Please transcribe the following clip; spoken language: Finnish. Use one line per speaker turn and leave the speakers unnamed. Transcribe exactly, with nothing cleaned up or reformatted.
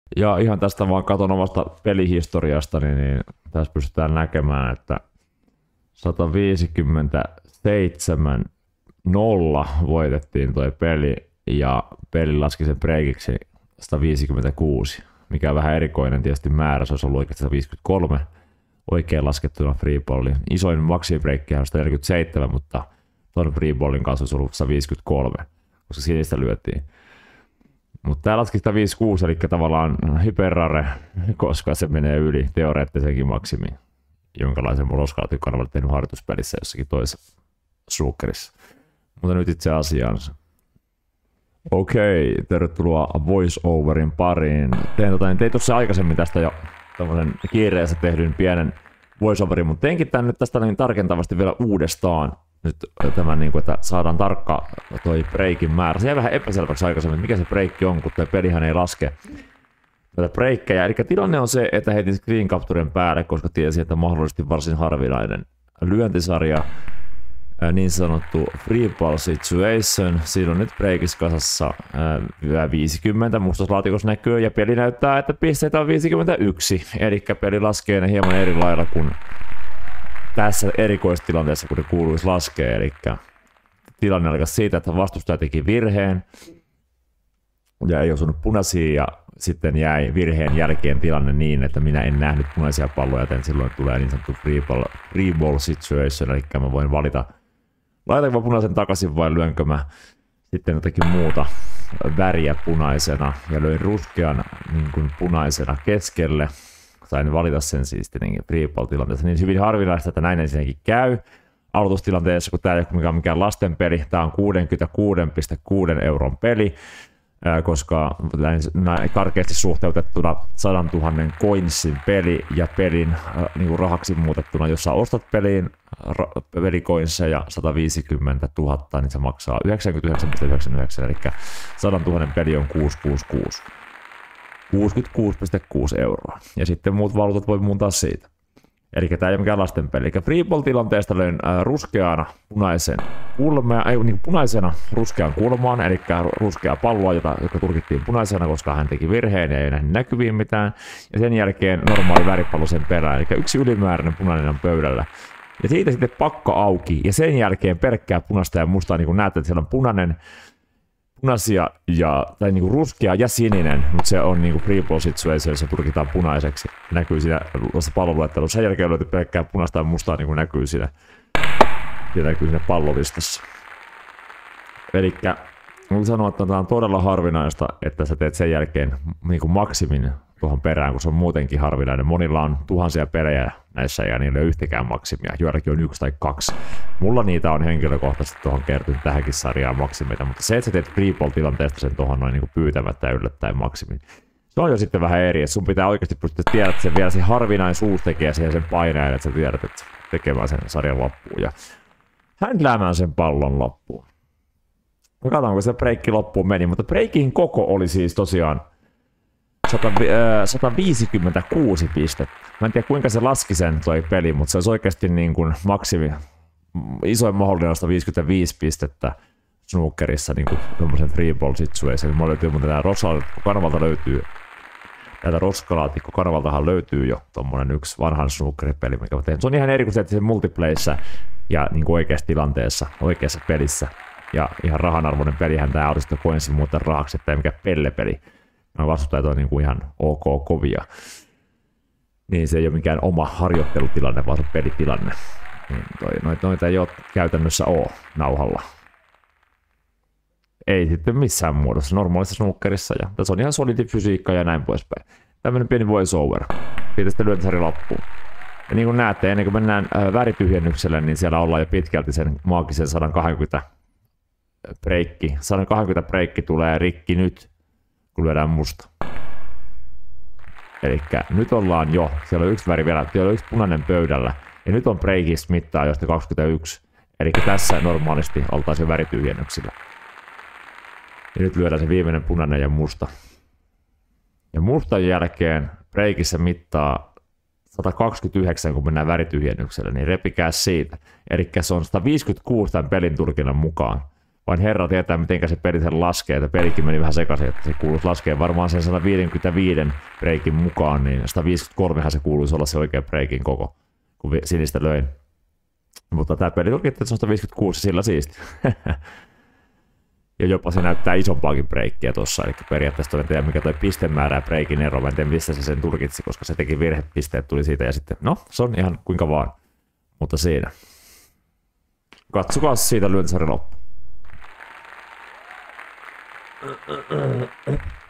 Ja ihan tästä vaan katon omasta pelihistoriasta, niin, niin tässä pystytään näkemään, että sata viisikymmentäseitsemän nolla voitettiin toi peli ja peli laski sen breakiksi sata viisikymmentäkuusi, mikä on vähän erikoinen tietysti määrä, se olisi ollut oikeasti sata viisikymmentäkolme oikein laskettuna freeballin. Isoin maxibreakki on sata neljäkymmentäseitsemän, mutta tuon freeballin kanssa olisi ollut sata viisikymmentäkolme, koska sinistä lyötiin. Mutta tää laski sata viisikymmentäkuusi, eli tavallaan hyperrare, koska se menee yli teoreettisenkin maksimiin, jonkalaisen mulla Oscar kanavalle tehnyt harjoituspelissä jossakin toisessa snookerissa. Mutta nyt itse asiaansa. Okei, tervetuloa voiceoverin pariin. Tein, tota, niin tein tuossa aikaisemmin tästä jo tämmöisen kiireessä tehdyn pienen voiceoverin, mutta teinkin tämän nyt tästä niin tarkentavasti vielä uudestaan. Nyt tämän, niin kuin, että saadaan tarkka toi breikin määrä. Se jäi vähän epäselväksi aikaisemmin, mikä se breikki on, kun tuo pelihän ei laske tätä breikkejä. Eli tilanne on se, että heitin screen capturen päälle, koska tiesin, että mahdollisesti varsin harvinainen lyöntisarja, niin sanottu free ball situation. Siinä on nyt breakissa kasassa viisikymmentä, mustassa laatikossa näkyy, ja peli näyttää, että pisteitä on viisikymmentäyksi. Eli peli laskee ne hieman eri lailla kuin tässä erikoistilanteessa, kun ne kuuluisi laskea. Eli tilanne alkaa siitä, että vastustaja teki virheen ja ei osunut punaisia, ja sitten jäi virheen jälkeen tilanne niin, että minä en nähnyt punaisia palloja, joten silloin tulee niin sanottu free ball, free ball situation, eli mä voin valita, laitanko mä punaisen takaisin vai lyönkö mä sitten jotakin muuta väriä punaisena, ja löin ruskean niin kuin punaisena keskelle. Sain valita sen siis tietenkin free ball -tilanteessa. Niin hyvin harvinaista, että näin ensinnäkin käy aloitustilanteessa, kun tämä ei ole mikään lasten peli. Tämä on kuusikymmentäkuusi pilkku kuusi euron peli, koska näin karkeasti suhteutettuna sadantuhannen coinsin peli ja pelin niin kuin rahaksi muutettuna, jos sä ostat peliin pelikoinseja sata viisikymmentätuhatta, niin se maksaa yhdeksänkymmentäyhdeksän pilkku yhdeksänkymmentäyhdeksän, eli sadantuhannen peli on kuusisataakuusikymmentäkuusi. kuusikymmentäkuusi pilkku kuusi euroa. Ja sitten muut valuutat voi muuntaa siitä. Eli tämä ei ole mikään lastenpeli. Eli free ball -tilanteesta löin ruskeana punaisen kulmea, ei, niin punaisena ruskean kulmaan, eli ruskea palloa, jota, joka tulkittiin punaisena, koska hän teki virheen ja ei nähnyt näkyviin mitään. Ja sen jälkeen normaali väripallo sen perään, eli yksi ylimääräinen punainen on pöydällä. Ja siitä sitten pakka auki, ja sen jälkeen pelkkää punaista ja mustaa, niin kuin näette, että siellä on punainen, punaisia ja, tai niinku ruskea ja sininen, mutta se on niinku free ball situation, se tulkitaan punaiseksi. Näkyy siinä palloluettelussa. Sen jälkeen löytyy pelkkää punaista ja mustaa, niin kuin näkyy siinä, siinä, näkyy siinä pallolistassa. Elikkä mun sanoa, että tämä on todella harvinaista, että sä teet sen jälkeen niinku maksimin tuohon perään, kun se on muutenkin harvinainen. Monilla on tuhansia pelejä näissä ja niillä ei ole yhtäkään maksimia. Joillakin on yksi tai kaksi. Mulla niitä on henkilökohtaisesti tuohon kertynyt tähänkin sarjaan maksimeita, mutta se, että sä teet free ball -tilanteesta sen tuohon noin niin pyytämättä ja yllättäen maksimin, se on jo sitten vähän eri. Et sun pitää oikeasti pystyä tiedät, että se vielä se harvinaisuus tekee siihen sen paineen, että sä tiedät, että tekemään sen sarjan loppuun ja händläämään sen pallon loppuun. No katsotaan, kun se breikki loppuun meni, mutta breikin koko oli siis tosiaan sata viisikymmentäkuusi pistettä. Mä en tiedä kuinka se laski sen toi peli, mutta se olisi oikeasti niin kuin maksimi, isoin mahdollinen sata viisikymmentäviisi pistettä snookerissa niin kuin tommosen free ball situation. Mä löytyy, mutta tää Roskalaatikko-kanavalta löytyy, täältä Roskalaatikko-kanavaltahan löytyy jo tommonen yksi vanhan snookeripeli, mikä mä teen. Se on ihan eri kuin se, että se multiplayssä ja niin kuin oikeassa tilanteessa, oikeassa pelissä. Ja ihan rahanarvoinen pelihän tää olisi sitten coinsin muuten rahaksi, että ei mikään pellepeli. Vastustajat on niin kuin ihan ok kovia. Niin se ei ole mikään oma harjoittelutilanne, vaan se pelitilanne. Niin toi, noita, noita ei ole käytännössä ole nauhalla. Ei sitten missään muodossa normaalissa snookerissa. Ja tässä on ihan solidi fysiikka ja näin poispäin. Tämmönen pieni voiceover. Siitä sitten lyöntisarja loppuun. Ja niin kuin näette, ennen kuin mennään värityhjennykselle, niin siellä ollaan jo pitkälti sen maagisen sata kaksikymmentä breikki. sata kaksikymmentä breikki tulee rikki nyt, kun lyödään musta. Elikkä nyt ollaan jo, siellä on yksi väri vielä, siellä on yksi punainen pöydällä, ja nyt on breakista mittaa josta kaksikymmentäyksi. Elikkä tässä normaalisti oltaisiin värityhjennyksillä. Ja nyt lyödään se viimeinen punainen ja musta. Ja mustan jälkeen breikissä mittaa sata kaksikymmentäyhdeksän, kun mennään värityhjennykselle, niin repikää siitä. Elikkä se on sata viisikymmentäkuusi tämän pelin tulkinnan mukaan. Vain herra tietää, miten se peli sen laskee, että pelikin meni vähän sekaisin, että se kuuluisi laskea varmaan sen sata viisikymmentäviisi breikin mukaan, niin sata viisikymmentäkolme se kuuluisi olla se oikea breikin koko, kun sinistä löin. Mutta tämä peli toki, että se on sata viisikymmentäkuusi, sillä siisti. Ja jopa se näyttää isompaakin breikkiä tuossa, eli periaatteessa en tiedä mikä toi pistemäärä ja breikin ero, mä en tiedä mistä se sen tulkitsi, koska se teki virhepisteet, tuli siitä ja sitten, no se on ihan kuinka vaan, mutta siinä. Katsokaa siitä lyöntisarja loppu.